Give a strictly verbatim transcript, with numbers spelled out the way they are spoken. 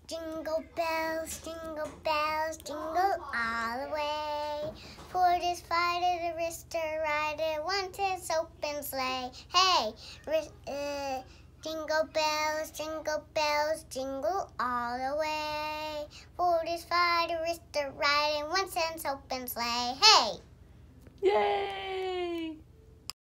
Jingle bells, jingle bells, jingle all the way. For this fighter, the wrister rider, one his open sleigh. Hey, uh, jingle bells, jingle bells, jingle all the way. For this fighter, wrister rider, one his open sleigh. Hey! Yay!